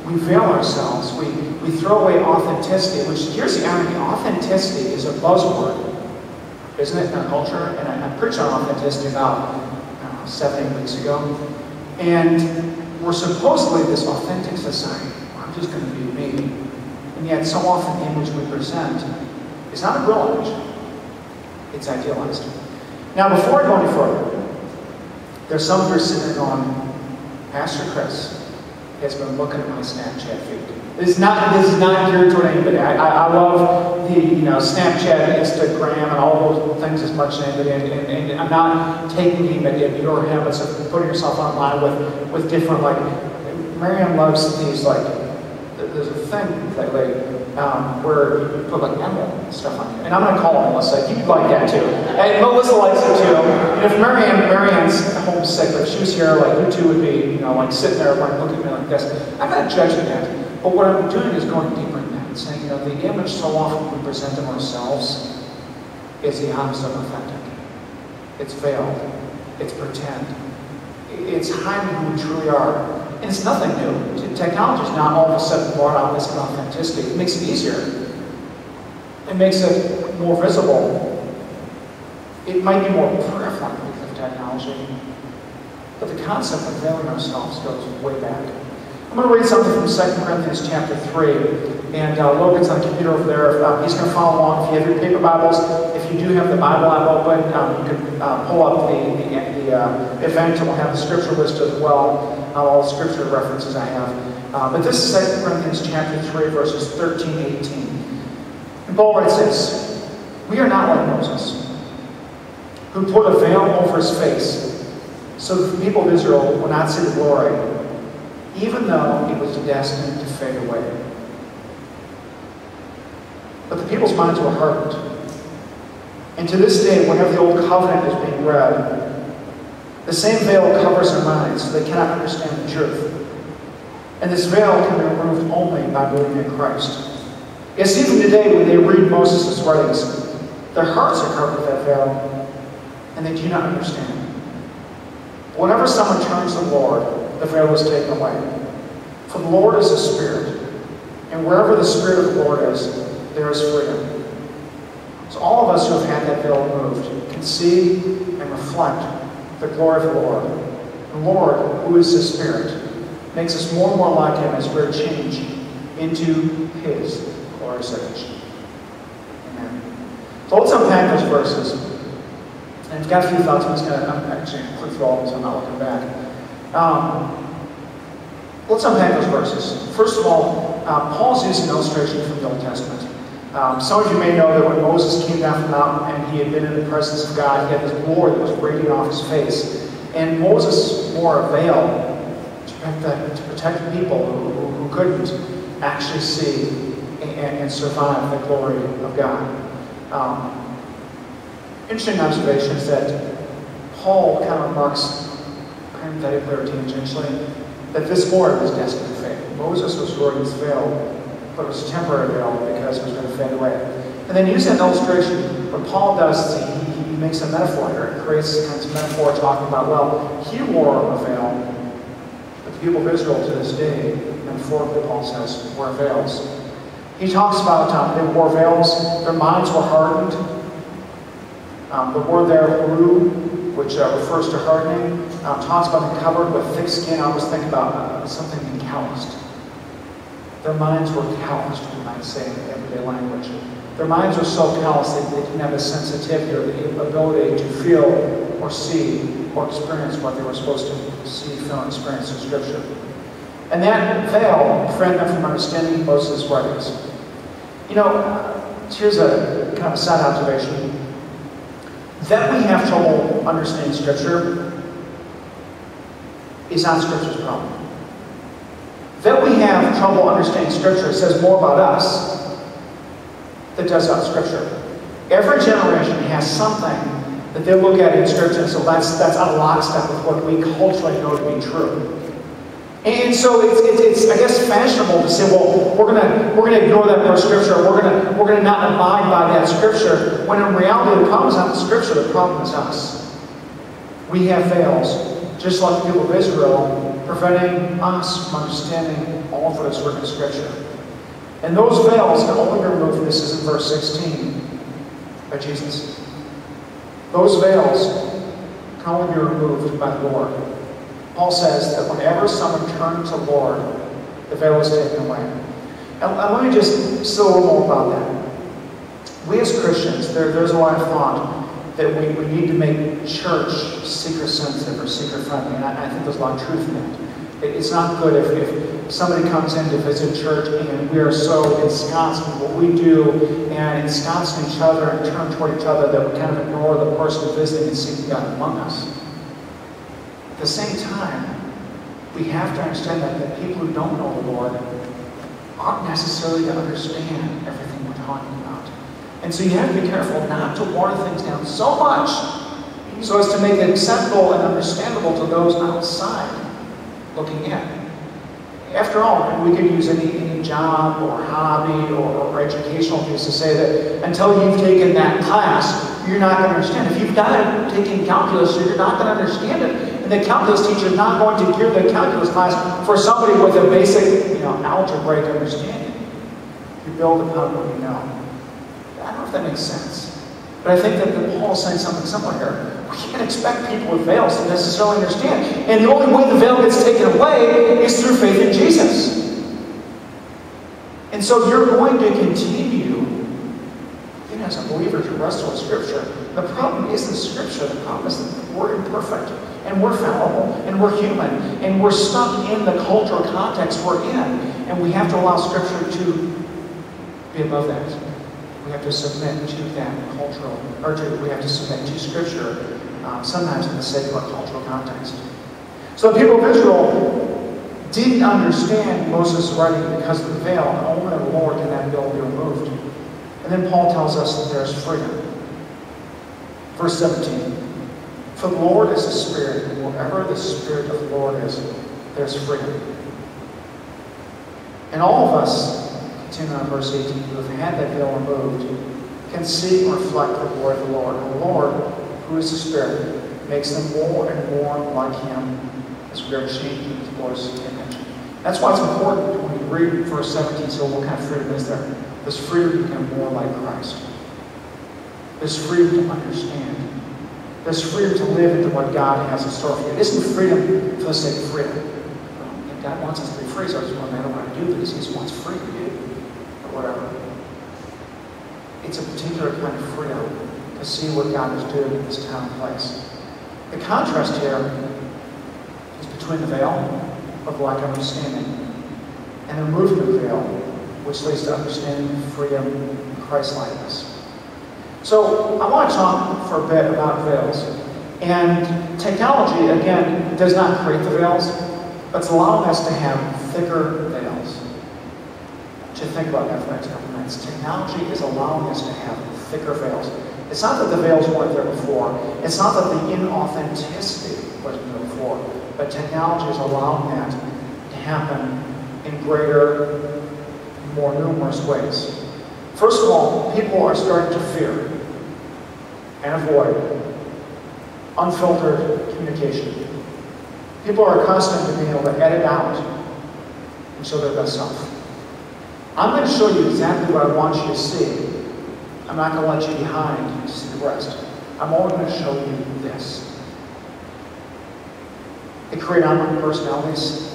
We veil ourselves. We throw away authenticity, which, here's the irony, authenticity is a buzzword, isn't it, in our culture? And I preached on authenticity about 7, 8 weeks ago. And we're supposedly this authentic society. I'm just going to be me. And yet, so often the image we present is not a real image. It's idealized. Now, before I go any further, there's some of you sitting there going, Pastor Chris has been looking at my Snapchat feed. This is not geared toward anybody. I love the Snapchat, Instagram, and all those things as much as anybody. And I'm not taking aim at your habits of putting yourself online with different, like, Miriam loves these, like, there's a thing lately where you put like emerald stuff on here. And I'm going to call Melissa. You'd like that too. And Melissa likes it too. And if Marianne's homesick, if she was here, like you two would be, like sitting there like looking at me like this. I'm not judging that. But what I'm doing is going deeper in that and saying, the image so often we present of ourselves is the opposite of authentic. It's veiled. It's pretend. It's hiding who we truly are. And it's nothing new. Technology is not all of a sudden brought out this authenticity. It makes it easier. It makes it more visible. It might be more prevalent because of technology. But the concept of veiling ourselves goes way back. I'm going to read something from 2 Corinthians chapter 3. And Logan's on the computer over there. He's going to follow along. If you have your paper Bibles, if you do have the Bible app open, you can pull up the event, and we'll have the scripture list as well. All the scripture references I have. But this is 2 Corinthians chapter 3, verses 13 to 18. And Paul writes this, "We are not like Moses, who put a veil over his face, so that the people of Israel will not see the glory, even though it was destined to fade away. But the people's minds were hardened. And to this day, whenever the Old Covenant is being read, the same veil covers their minds, so they cannot understand the truth. And this veil can be removed only by believing in Christ. Yes, even today, when they read Moses' writings, their hearts are covered with that veil, and they do not understand. But whenever someone turns to the Lord, the veil is taken away. For the Lord is a Spirit, and wherever the Spirit of the Lord is, there is freedom." So all of us who have had that veil removed can see and reflect the glory of the Lord. The Lord, who is the Spirit, makes us more and more like Him as we're changed into His glorious image. Amen. So let's unpack those verses. And I've got a few thoughts. I'm just going to actually click through all of them so I'm not looking back. Let's unpack those verses. First of all, Paul's using an illustration from the Old Testament. Some of you may know that when Moses came down from the mountain and he had been in the presence of God, he had this glory that was radiating off his face. And Moses wore a veil to protect the people who couldn't actually see and survive the glory of God. Interesting observation is that Paul kind of remarks, parenthetically or tangentially, that this glory was destined to fade. Moses was wearing this veil, but it was a temporary veil because it was going to fade away. And then using an illustration, what Paul does is he makes a metaphor here. He creates kinds of metaphor talking about, well, he wore a veil, but the people of Israel to this day, metaphorically, Paul says, wear veils. He talks about they wore veils, their minds were hardened. The word there, ru, which refers to hardening, talks about being covered with thick skin. I always think about something being calloused. Their minds were calloused, we might say in everyday language. Their minds were so calloused that they didn't have the sensitivity or the ability to feel or see or experience what they were supposed to see, feel, and experience in Scripture. And that veil prevented them from understanding Moses' writings. Here's a kind of a side observation. That we have trouble understanding Scripture is not Scripture's problem. That we have trouble understanding Scripture says more about us than it does about Scripture. Every generation has something that they look at in Scripture, and so that's out of lockstep with what we culturally know to be true. And so it's I guess fashionable to say, well, we're gonna ignore that part of Scripture, or we're gonna not abide by that Scripture, when in reality the problem is not the Scripture, the problem is us. We have veils, just like the people of Israel. preventing us from understanding all that is written in Scripture. And those veils can only be removed, this is in verse 16, by Jesus. Those veils can only be removed by the Lord. Paul says that whenever someone turns to the Lord, the veil is taken away. And let me just say a little more about that. We as Christians, there's a lot of thought that we need to make church seeker-sensitive or seeker-friendly. And I think there's a lot of truth in that. It's not good if somebody comes in to visit church and we are so ensconced in what we do and ensconced in each other and turn toward each other that we kind of ignore the person visiting and seeking God among us. At the same time, we have to understand that people who don't know the Lord aren't necessarily to understand everything we're talking about. And so you have to be careful not to water things down so much so as to make it acceptable and understandable to those outside looking in. After all, we could use any job or hobby or educational piece to say that until you've taken that class, you're not going to understand. If you've not taken calculus, you're not going to understand it. And the calculus teacher is not going to gear the calculus class for somebody with a basic, algebraic understanding. You build upon what you know. I don't know if that makes sense. But I think that Paul is saying something similar here. We can't expect people with veils to necessarily understand. And the only way the veil gets taken away is through faith in Jesus. And so you're going to continue, even as a believer, to wrestle with Scripture. The problem isn't Scripture. The problem is that we're imperfect. And we're fallible. And we're human. And we're stuck in the cultural context we're in. And we have to allow Scripture to be above that. We have to submit to that cultural, we have to submit to Scripture, sometimes in the sake of our cultural context. So the people of Israel didn't understand Moses' writing because of the veil, and only the Lord can that veil be removed. And then Paul tells us that there's freedom. Verse 17, for the Lord is the Spirit, and wherever the Spirit of the Lord is, there's freedom. And all of us, continuing on verse 18, who have had that veil removed, can see and reflect the glory of the Lord. And the Lord, who is the Spirit, makes them more and more like Him as we are changing His glorious image. That's why it's important when we read verse 17, so what kind of freedom is there? This freedom to become more like Christ. This freedom to understand. This freedom to live into what God has in store for you. It isn't freedom for the sake of freedom. If God wants us to be free, so I just want to know what to do because He just wants free to do. Whatever. It's a particular kind of freedom to see what God is doing in this time and place. The contrast here is between the veil of lack of understanding and the removing of the veil, which leads to understanding, freedom, and Christ-likeness. So I want to talk for a bit about veils. And technology, again, does not create the veils, but it's allowing us to have thicker veils. To think about that for the next couple of minutes. Technology is allowing us to have thicker veils. It's not that the veils weren't there before. It's not that the inauthenticity wasn't there before. But technology is allowing that to happen in greater, more numerous ways. First of all, people are starting to fear and avoid unfiltered communication. People are accustomed to being able to edit out and show their best self. I'm going to show you exactly what I want you to see. I'm not going to let you behind to see the rest. I'm only going to show you this. They create online personalities,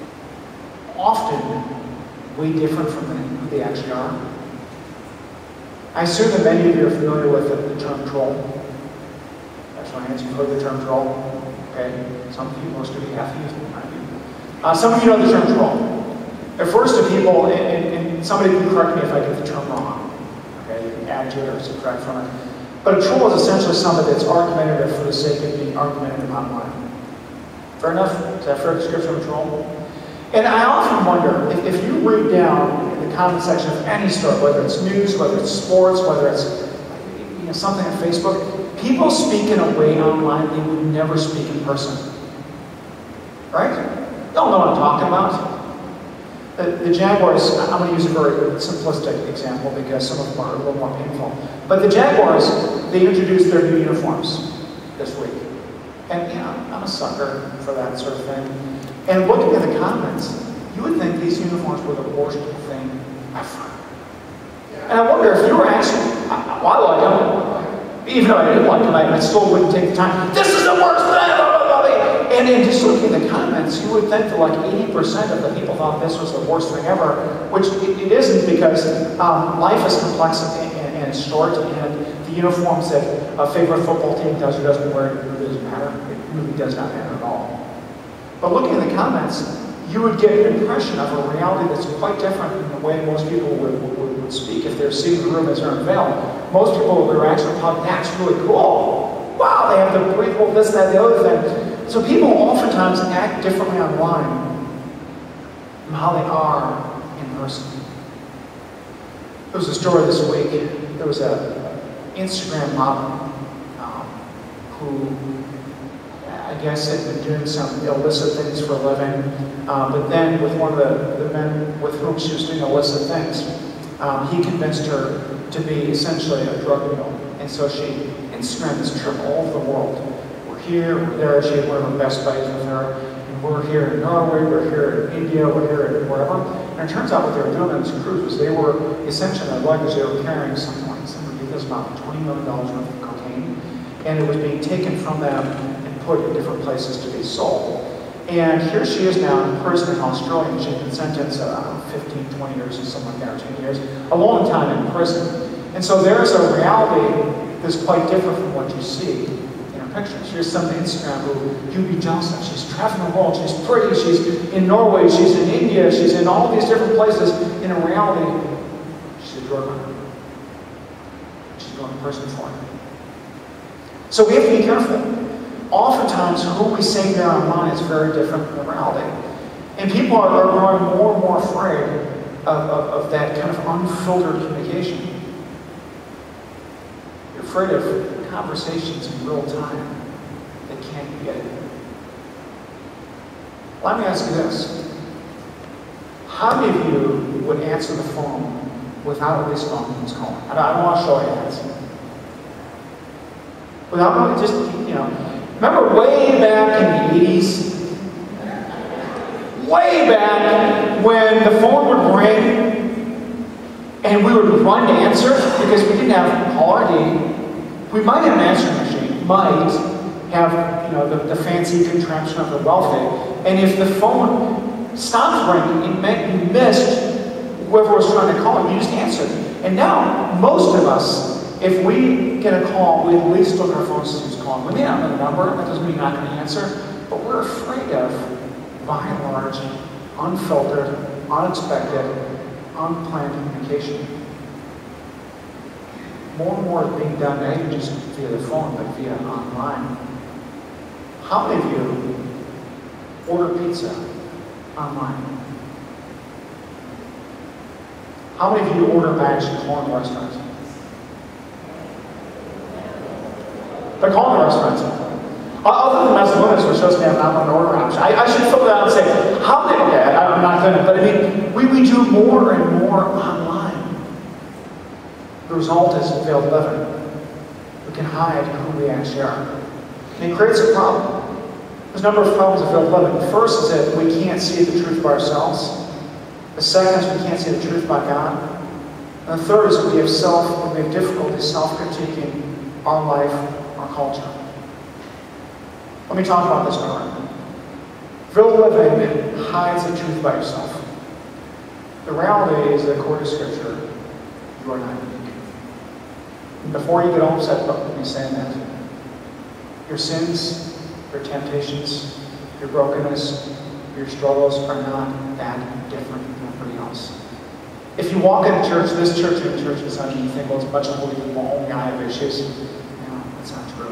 often way different from who they actually are. I assume that many of you are familiar with the term troll. That's my hands. You've heard the term troll. Okay? Some of you, most of you have used it. Some of you know the term troll. At first, to people, and somebody can correct me if I get the term wrong. Okay, you can add to it or subtract from it. But a troll is essentially somebody that's argumentative for the sake of being argumentative online. Fair enough? Is that a fair description of a troll? And I often wonder, if you read down in the comment section of any story, whether it's news, whether it's sports, whether it's something on Facebook, people speak in a way online they would never speak in person. Right? You all know what I'm talking about. The Jaguars, I'm going to use a very simplistic example because some of them are a little more painful. But the Jaguars, they introduced their new uniforms this week. And I'm a sucker for that sort of thing. And looking at the comments, you would think these uniforms were the worst thing ever. And I wonder if you were actually, I like them. Even though I didn't like them, I still wouldn't take the time. This is the worst thing! And then just looking at the comments, you would think that like 80% of the people thought this was the worst thing ever, which it isn't, because life is complex and it's short, and the uniforms that a favorite football team does or doesn't wear, it really doesn't matter. It really does not matter at all. But looking at the comments, you would get an impression of a reality that's quite different than the way most people would speak if they're seeing the room as they're unveiled. Most people would actually thought, that's really cool. Wow, they have the breathable this, that, the other thing. So people oftentimes act differently online from how they are in person. There was a story this week. There was an Instagram model who, I guess, had been doing some illicit things for a living, but then with one of the men with whom she was doing illicit things, he convinced her to be essentially a drug mule. And so she Instagrammed this trip all over the world. We're here, we're there. She had one of her best buddies with her. And we're here in Norway, we're here in India, we're here in wherever. And it turns out what they were doing on this cruise was they were essentially, in their luggage, they were carrying something like about $20 million worth of cocaine. And it was being taken from them and put in different places to be sold. And here she is now in prison in Australia, and she's been sentenced 15, 20 years or something like that, or 10 years, a long time in prison. And so there's a reality that's quite different from what you see in her pictures. Here's some on Instagram who you'd be jealous of. She's traveling the world, she's pretty, she's in Norway, she's in India, she's in all these different places. In reality, she's a drug runner. She's going to prison for it. So we have to be careful. Oftentimes, who we say there online is very different from reality. And people are growing more and more afraid of that kind of unfiltered communication. You're afraid of conversations in real time that can't be edited. Let me ask you this. How many of you would answer the phone without at least knowing who's calling? I don't want to show you hands. Without just, remember way back in the 80s? Way back when the phone would ring and we would run to answer because we didn't have caller ID. We might have an answering machine, might have the fancy contraption of the wealthy. And if the phone stopped ringing, it meant you missed whoever was trying to call you. You just answered. And now, most of us, if we get a call, we at least look at our phones to see who's calling. We may not know the number, that doesn't mean you're not going to answer, but we're afraid of, by and large, unfiltered, unexpected, unplanned communication. More and more is being done, not even just via the phone, but via online. How many of you order pizza online? How many of you order bags from calling restaurants? They're calling the restaurants. Other than Macedonia, which doesn't have an online order option. I should fill that out and say, how many, I'm not going to, but I mean, we do more and more online. The result is veiled living. We can hide who we actually are. And it creates a problem. There's a number of problems with veiled living. The first is that we can't see the truth by ourselves. The second is we can't see the truth by God. And the third is that we have difficulty self-critiquing our life, our culture. Let me talk about this for a minute. Veiled living hides the truth by yourself. The reality is that according to Scripture, you are not unique. And before you get all upset about me saying that, your sins, your temptations, your brokenness, your struggles are not that different from everybody else. If you walk into church, this church and church is and you think, well, it's a bunch of holy people, only I have issues. No, that's not true.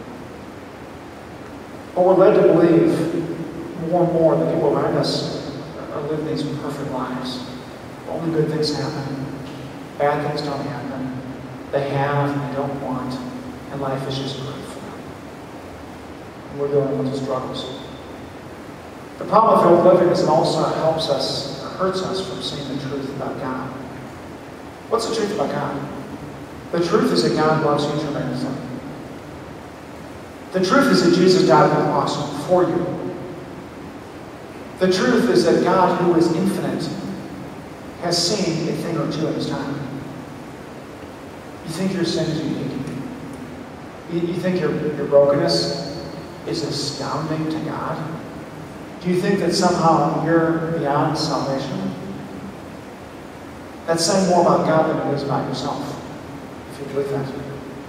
But we're led to believe more and more that people around us are living these perfect lives. Only good things happen. Bad things don't happen. They have and they don't want. And life is just great for them. And we're dealing with the struggles. The problem with veiled living is it also helps us, or hurts us from seeing the truth about God. What's the truth about God? The truth is that God loves you tremendously. The truth is that Jesus died on the cross for you. The truth is that God, who is infinite, has seen a thing or two in his time. You think your sin is unique? You think your brokenness is astounding to God? Do you think that somehow you're beyond salvation? That's saying more about God than it is about yourself, if you believe that.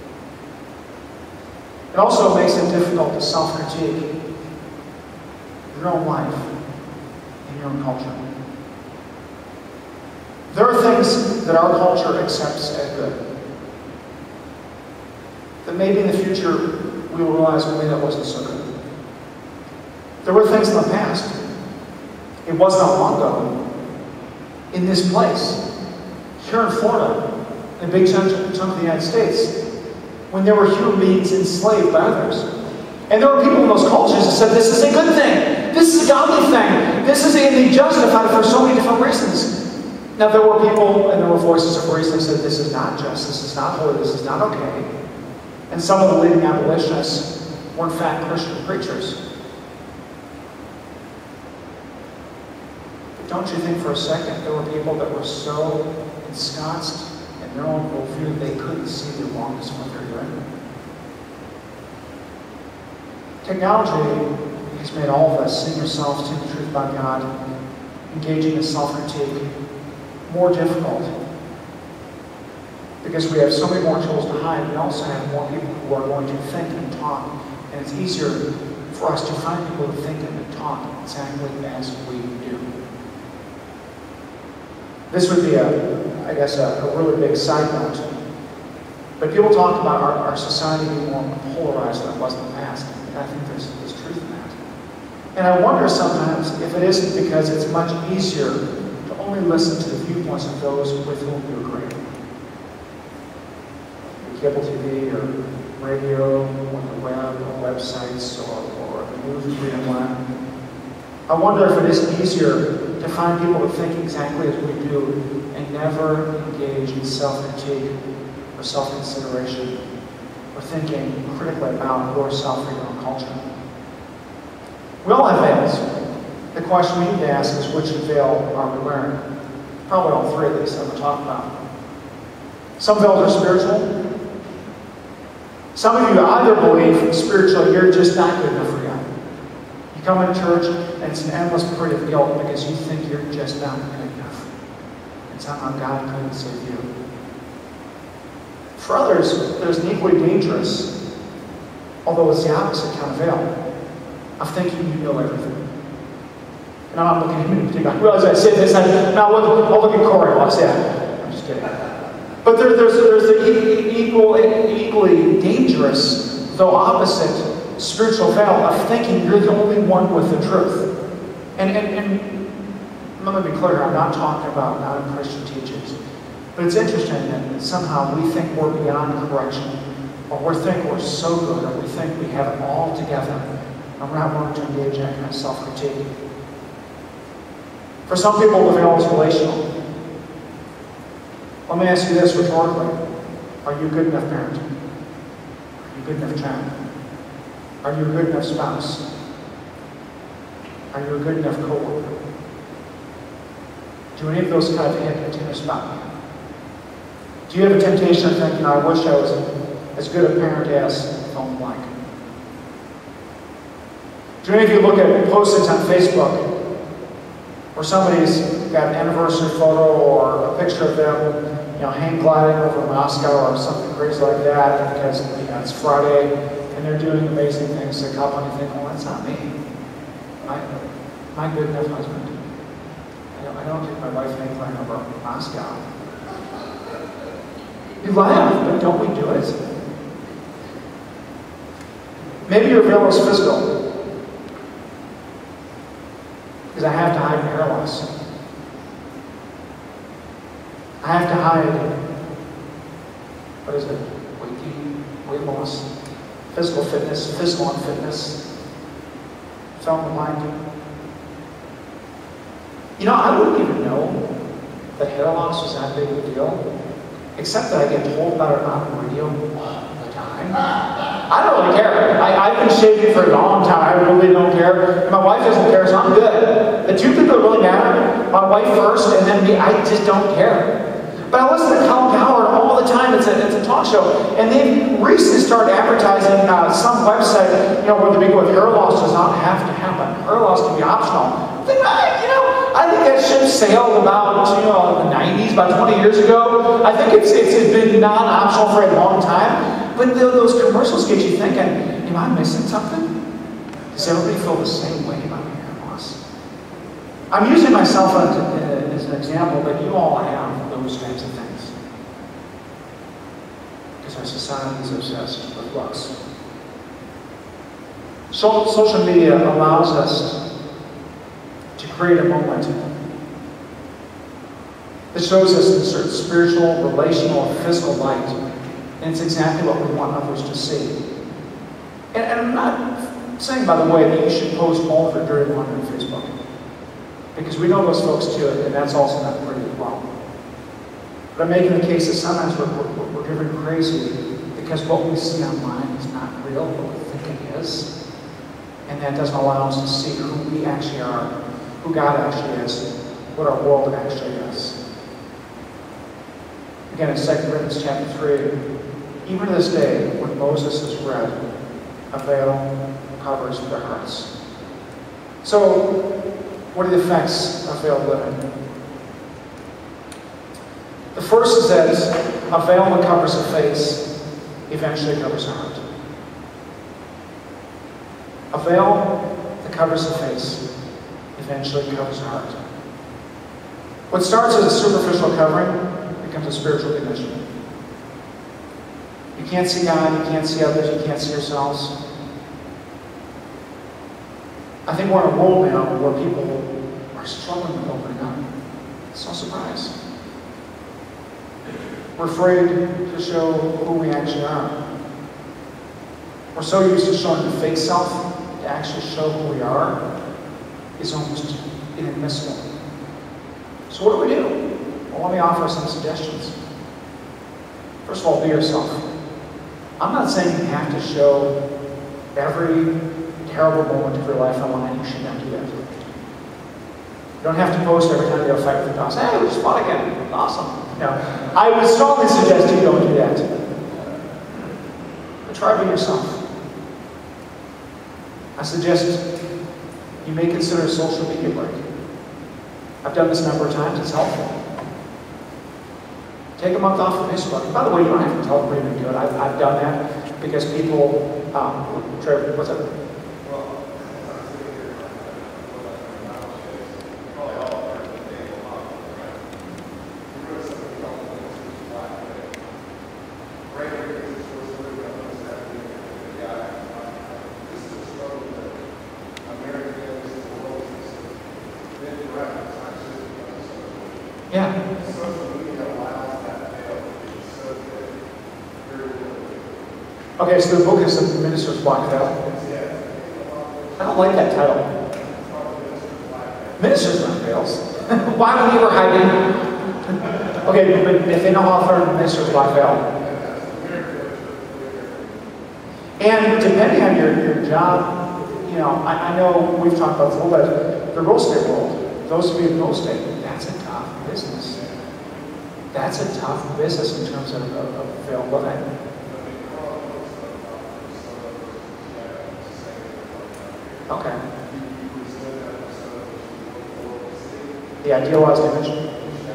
It also makes it difficult to self-critique your own life and your own culture. There are things that our culture accepts as good, that maybe in the future we will realize maybe that wasn't so good. There were things in the past, it was not long ago, in this place, here in Florida, in a big chunk of the United States, when there were human beings enslaved by others. And there were people in those cultures that said, this is a good thing, this is a godly thing, this is and they justified it for so many different reasons. Now there were people and there were voices of reason that said, this is not just, this is not holy, this is not okay. And some of the leading abolitionists were in fact Christian preachers. But don't you think for a second there were people that were so ensconced in their own worldview they couldn't see the wrongness of what they're doing? Technology has made all of us seeing ourselves to the truth about God, engaging in self-critique, more difficult. Because we have so many more tools to hide, we also have more people who are going to think and talk. And it's easier for us to find people who think and talk exactly as we do. This would be, I guess, a really big side note. But people talk about our society being more polarized than it was in the past. And I think there's truth in that. And I wonder sometimes if it isn't because it's much easier to only listen to the viewpoints of those with whom you agree. Cable TV or radio or the web or websites or the news reading line. I wonder if it isn't easier to find people who think exactly as we do and never engage in self-critique or self-consideration or thinking critically about yourself or your own culture. We all have veils. The question we need to ask is, which veil are we wearing? Probably all three of these that we're talking about. Some veils are spiritual. Some of you either believe spiritually you're just not good enough for God. You come into church and it's an endless parade of guilt because you think you're just not good enough. And somehow God couldn't save you. For others, there's an equally dangerous, although it's the opposite kind of veil, of thinking you know everything. And I'm not looking at him in particular. I realize I said this, I'll look at Corey while I say that. I'm just kidding. But there's the equally dangerous, though opposite, spiritual veil of thinking you're the only one with the truth. And let me be clear, I'm not talking about non-Christian teachings. But it's interesting that somehow we think we're beyond correction, or we think we're so good, or we think we have it all together, and we're not willing to engage in that kind of self-critique. For some people, the veil is relational. Let me ask you this rhetorically. Are you a good enough parent? Are you a good enough child? Are you a good enough spouse? Are you a good enough co-worker? Do any of those kind of hit a tender spot? Do you have a temptation of thinking, I wish I was as good a parent as fill in the blank? Do any of you look at postings on Facebook where somebody's got an anniversary photo or a picture of them, hang gliding over Moscow or something crazy like that because it's Friday and they're doing amazing things to a couple and you think, well, that's not me. My good enough husband. I don't take my wife hang gliding over Moscow. You laugh, but don't we do it? Maybe your veil is physical. Because I have to hide hair loss. I have to hide, what is it? Weight gain, weight loss, physical fitness, physical unfitness, fill in the blank. I wouldn't even know that hair loss was that big of a deal, except that I get told about it on the radio all the time. I don't really care. I've been shaving for a long time. I really don't care. My wife doesn't care, so I'm good. The two people that really matter, my wife first and then me, I just don't care. But I listen to Colin Cowherd all the time. It's a talk show. And they've recently started advertising some website, where the big with hair loss does not have to happen. Hair loss can be optional. Then I think that ship sailed about, the 90s, about 20 years ago. I think it's been non-optional for a long time. But those commercials get you thinking, am I missing something? Does everybody feel the same way about hair loss? I'm using myself as an example, but you all have those types of things. Because our society is obsessed with looks. So social media allows us to create a moment that shows us in certain spiritual, relational, and physical light. And it's exactly what we want others to see. And I'm not saying, by the way, that you should post all of your dirty laundry on Facebook. Because we know those folks too, and that's also not pretty as well. But I'm making the case that sometimes we're driven crazy because what we see online is not real, what we think it is. And that doesn't allow us to see who we actually are, who God actually is, what our world actually is. Again, in 2 Corinthians chapter 3, even to this day, when Moses is read, a veil covers their hearts. So, what are the effects of veiled living? The first is that a veil that covers the face eventually covers the heart. A veil that covers the face eventually covers the heart. What starts as a superficial covering becomes a spiritual condition. You can't see God, you can't see others, you can't see yourselves. I think we're in a world now where people are struggling with opening up. It's no surprise. We're afraid to show who we actually are. We're so used to showing the fake self, to actually show who we are is almost inadmissible. So what do? Well, let me offer some suggestions. First of all, be yourself. I'm not saying you have to show every terrible moment of your life online. You should not do that. You don't have to post every time you have a fight with your boss. Hey, we just fought again. Awesome. No, I would strongly suggest you don't do that. But try being yourself. I suggest you may consider a social media break. I've done this a number of times. It's helpful. Take a month off from Facebook. By the way, you don't have to tell them we're even good. I've done that because people, Trevor, what's up? Okay, so the book is The Minister's Black Veil. I don't like that title. Ministers Black Veils. Why would we ever hide it? Okay, but if they know how to learn Minister's Black Veil. And depending on your job, I know we've talked about this a little bit, the real estate world, those of you in real estate, that's a tough business. That's a tough business in terms of veiled living. Okay. The idealized image.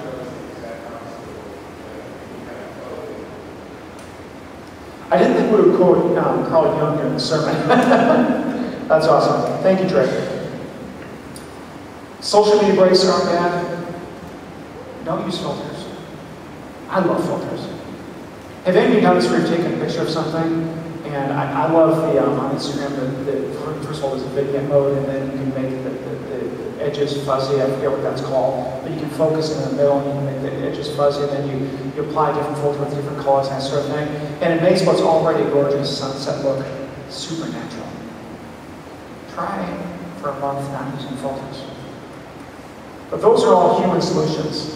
I didn't think we would quote Carl Jung in the sermon. That's awesome. Thank you, Trey. Social media breaks aren't bad. Don't use filters. I love filters. Have any of you done this where you've taken a picture of something? And I love on Instagram, first of all, there's a vignette mode, and then you can make the edges fuzzy. I forget what that's called. But you can focus in the middle, and you can make the edges fuzzy, and then you apply different filters with different colors, that sort of thing. And it makes what's already a gorgeous sunset look supernatural. Try for a month not using filters. But those are all human solutions.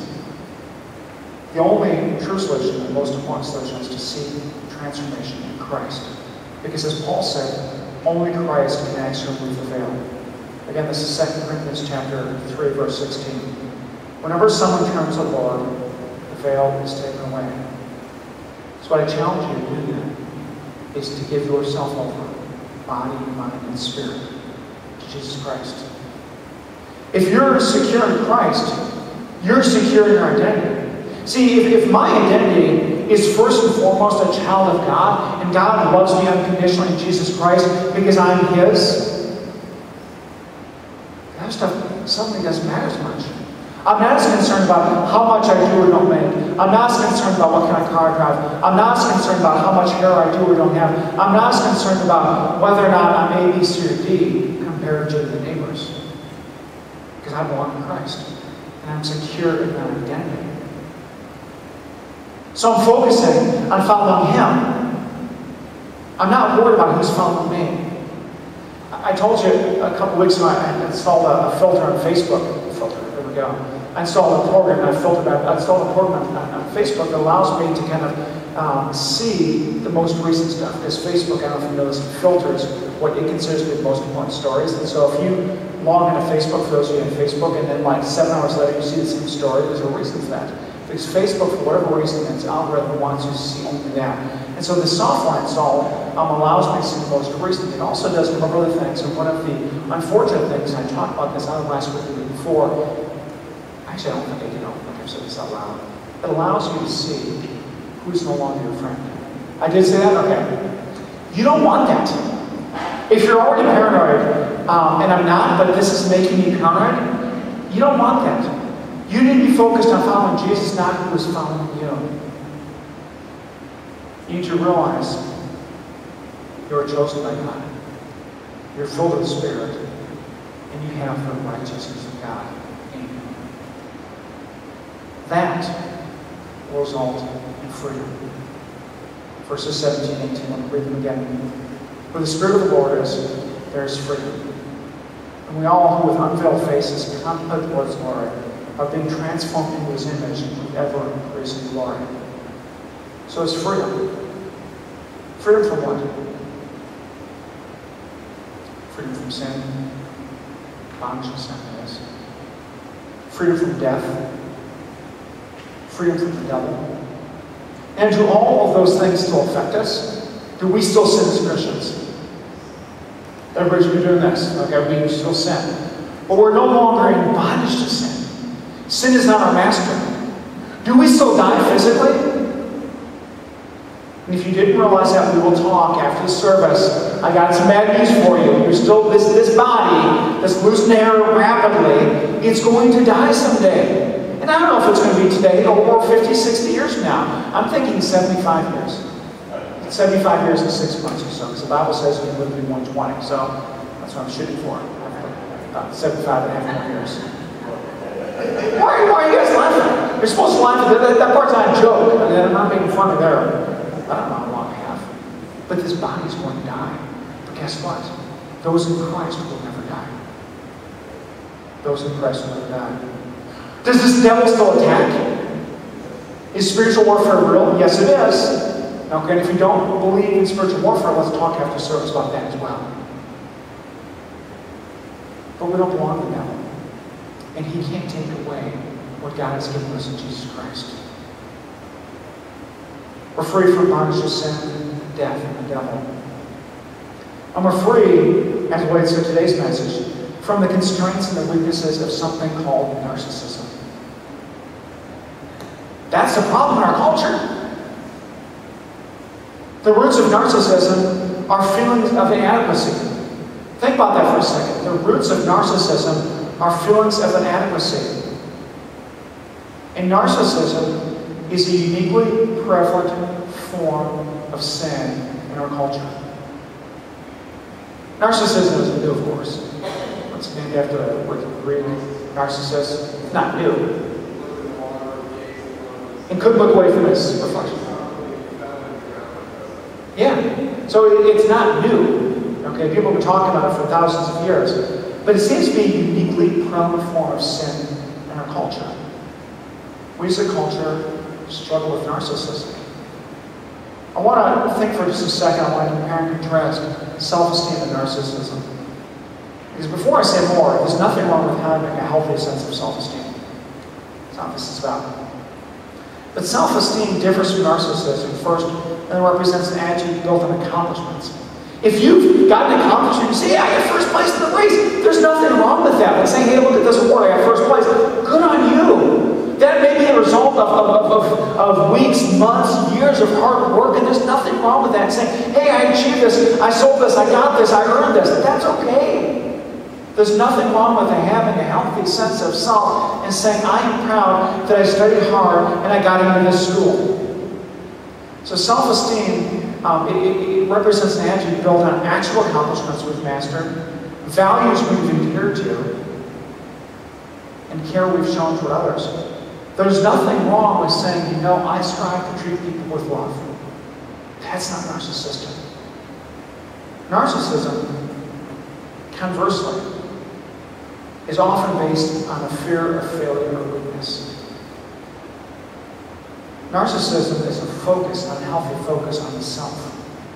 The only true solution, and most important solution, is to see transformation in Christ. Because as Paul said, only Christ can actually remove the veil. Again, this is 2 Corinthians chapter 3, verse 16. Whenever someone turns to the Lord, the veil is taken away. So what I challenge you to do then is to give yourself over, body, mind, and spirit, to Jesus Christ. If you're secure in Christ, you're secure in your identity. See, if my identity is first and foremost a child of God, and God loves me unconditionally in Jesus Christ because I'm His, that stuff suddenly doesn't matter as much. I'm not as concerned about how much I do or don't make. I'm not as concerned about what kind of car I drive. I'm not as concerned about how much hair I do or don't have. I'm not as concerned about whether or not I'm A, B, C, or D compared to the neighbors. Because I belong to Christ. And I'm secure in that identity. So I'm focusing on following Him. I'm not worried about who's following me. I told you a couple weeks ago I installed a filter on Facebook. There we go. I installed a program and I installed a program on Facebook that allows me to kind of see the most recent stuff. Because Facebook, I don't know if you know this, filters what it considers to be the most important stories. And so if you log into Facebook, for those of you on Facebook, and then like 7 hours later you see the same story, there's a reason for that. Because Facebook, for whatever reason, its algorithm wants you to see only that. And so the software installed allows me to see the most recent. It also does a number of other things. And one of the unfortunate things, I talked about this out last week or the week before, actually I don't think I think I've said this out loud. It allows you to see who's no longer your friend. I did say that? Okay. You don't want that. If you're already paranoid, and I'm not, but this is making me paranoid, you don't want that. You need to be focused on following Jesus, not who is following you. You need to realize you are chosen by God. You're filled with the Spirit, and you have the righteousness of God in you. That will result in freedom. Verses 17 and 18, I'll read them again. Where the Spirit of the Lord is, there is freedom. And we all who with unveiled faces contemplate the Lord's glory are being transformed into His image with ever-increasing glory. So it's freedom. Freedom from what? Freedom from sin. Bondage to sin, yes. Freedom from death. Freedom from the devil. And do all of those things still affect us? Do we still sin as Christians? Everybody's been doing this. Okay, we still sin. But we're no longer in bondage to sin. Sin is not our master. Do we still die physically? And if you didn't realize that, we will talk after the service. I got some bad news for you. You're still, this body that's losing hair rapidly, it's going to die someday. And I don't know if it's going to be today or 50, 60 years from now. I'm thinking 75 years. 75 years and 6 months or so. Because the Bible says you live to be 120. So that's what I'm shooting for. 75 and a half more years. Why are you guys laughing? You're supposed to laugh at that part's not a joke. I'm not making fun of there. I don't know how long I have. But this body's going to die. But guess what? Those in Christ will never die. Those in Christ will never die. Does this devil still attack? Is spiritual warfare real? Yes, it is. Okay, and if you don't believe in spiritual warfare, let's talk after service about that as well. But we don't belong to the devil. And he can't take away what God has given us in Jesus Christ. We're free from bondage to sin, death, and the devil. And we're free, as it relates to today's message, from the constraints and the weaknesses of something called narcissism. That's the problem in our culture. The roots of narcissism are feelings of inadequacy. Think about that for a second. The roots of narcissism are feelings of inadequacy. And narcissism is a uniquely prevalent form of sin in our culture. Narcissism isn't new, of course. It's named after the Greek Narcissus. It's not new. And couldn't look away from this reflection. Yeah. So it's not new. Okay, people have been talking about it for thousands of years. But it seems to be a uniquely prevalent form of sin in our culture. We as a culture struggle with narcissism. I want to think for just a second, I want to compare and contrast self-esteem and narcissism. Because before I say more, there's nothing wrong with having a healthy sense of self-esteem. That's not what this is about. But self-esteem differs from narcissism. First, and it represents an attitude built on accomplishments. If you've got an accomplishment, you say, yeah, I got first place in the race. There's nothing wrong with that. Like saying, hey, look at this award, I got first place. Good on you. That may be a result of weeks, months, years of hard work, and there's nothing wrong with that. Saying, hey, I achieved this, I sold this, I got this, I earned this. That's okay. There's nothing wrong with having a healthy sense of self and saying, I am proud that I studied hard and I got into this school. So self-esteem, it represents an attitude built on actual accomplishments we've mastered, values we've adhered to, and care we've shown for others. There's nothing wrong with saying, you know, I strive to treat people with love. That's not narcissistic. Narcissism, conversely, is often based on a fear of failure or weakness. Narcissism is a focus, an unhealthy focus on the self.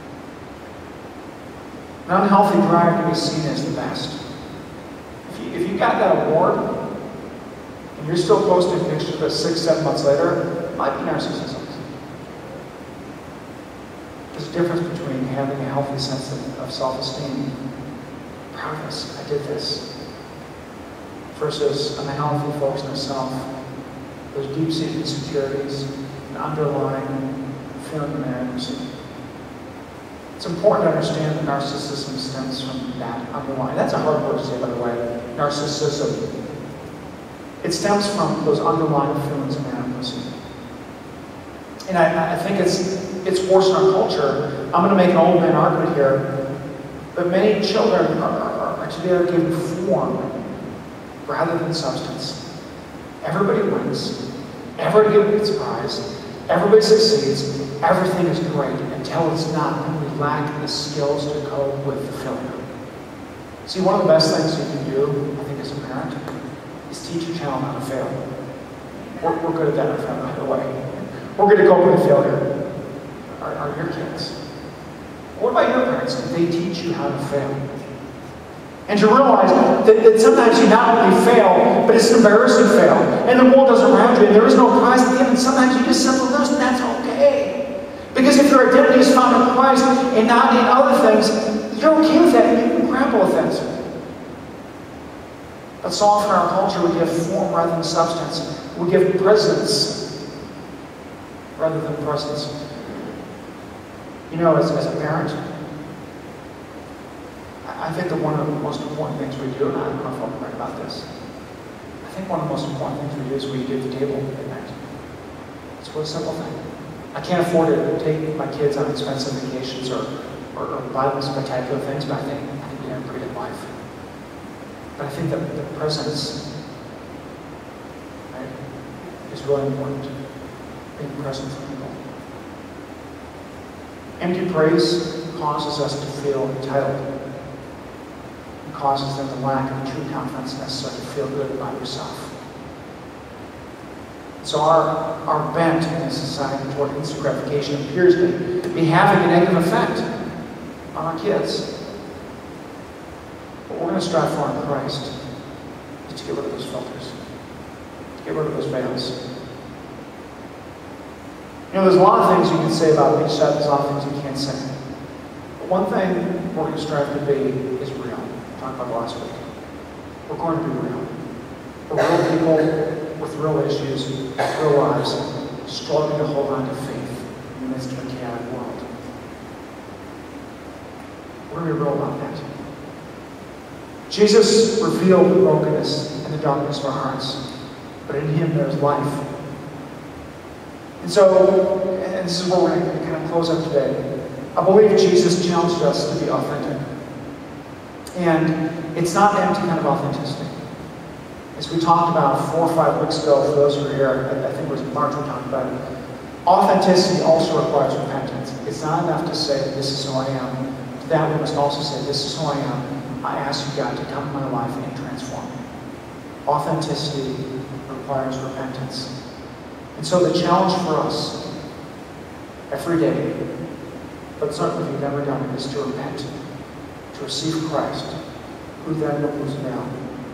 An unhealthy drive to be seen as the best. If you got that award, and you're still posting pictures of it 6-7 months later, it might be narcissism. There's a difference between having a healthy sense of self-esteem, proudness, I did this, versus an unhealthy focus on self. There's deep-seated insecurities, an underlying feeling of inadequacy. It's important to understand that narcissism stems from that underlying. That's a hard word to say, by the way. Narcissism. It stems from those underlying feelings of inadequacy. And I think it's worse in our culture. I'm going to make an old man argument here, but many children are today given form rather than substance. Everybody wins. Everybody gets a prize. Everybody succeeds. Everything is great until it's not, and we lack the skills to cope with the failure. See, one of the best things you can do, I think, as a parent, is teach your child how to fail. We're good at that in our family, by the way. We're good at coping with failure. Are your kids? What about your parents? Did they teach you how to fail? And to realize that sometimes you not only fail, but it's an embarrassing fail. And the world doesn't around you, and there is no prize at the end. And sometimes you just simply lose, and that's okay. Because if your identity is found in Christ and not in other things, you're okay with that, and you can grapple with that. But so often in our culture, we give form rather than substance. We give presence rather than presence. You know, as a parent, I think that one of the most important things we do, and I don't know if I'm right about this, I think one of the most important things we do is we get the table at night. It's a simple thing. I can't afford to take my kids on expensive vacations or buy them spectacular things, but I think we have a pretty good life. But I think that the presence, right, is really important. Being present for people. Empty praise causes us to feel entitled. It causes them to lack of the true confidence necessary to feel good about yourself. So our bent in this society toward instant gratification appears to be having a negative effect on our kids. What we're going to strive for in Christ is to get rid of those filters, to get rid of those veils. You know, there's a lot of things you can say about each side, there's a lot of things you can't say. But one thing we're going to strive to be is real. We talked about it last week. We're going to be real. We're real people with real issues, real lives, struggling to hold on to faith in the midst of a chaotic world. We're going to be real about that. Jesus revealed the brokenness and the darkness of our hearts, but in Him there's life. And so, and this is where we're going to kind of close up today. I believe Jesus challenged us to be authentic. And it's not an empty kind of authenticity. As we talked about 4 or 5 weeks ago, for those who were here, I think it was in March we talked about it, authenticity also requires repentance. It's not enough to say, this is who I am. To that we must also say, this is who I am. I ask you, God, to come in my life and transform me. Authenticity requires repentance. And so the challenge for us every day But certainly if you've never done it, is to repent, to receive Christ, who then removes the veil.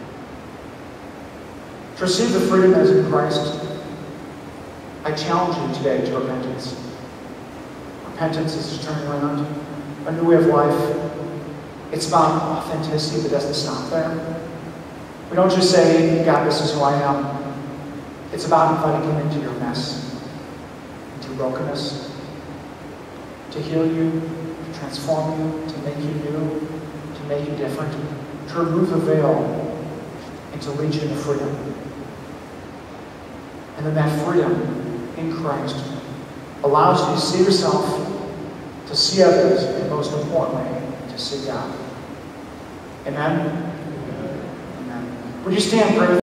To receive the freedom that is in Christ, I challenge you today to repentance. Repentance is a turning around, a new way of life. It's about authenticity, but doesn't stop there. We don't just say, God, this is who I am. It's about inviting Him into your mess, into your brokenness, to heal you, to transform you, to make you new, to make you different, to remove the veil, and to lead you into freedom. And then that freedom in Christ allows you to see yourself, to see others, and most importantly, to see God. Amen? Amen. Would you stand, pray with